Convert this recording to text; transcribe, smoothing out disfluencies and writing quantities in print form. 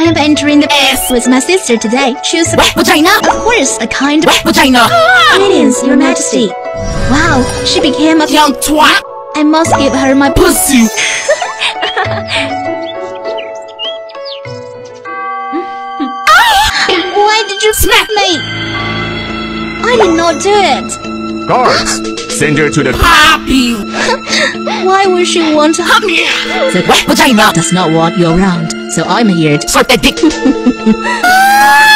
I am entering the ass with my sister today. Choose wet vagina. Of course, a kind of wet vagina. Greetings, Your Majesty. Wow, she became a young twat. I must give her my pussy. Why did you smack me? I did not do it. Guards, send her to the Poppy. Why would she want to Come here. The wet vagina does not want you around, so I'm here to suck that dick.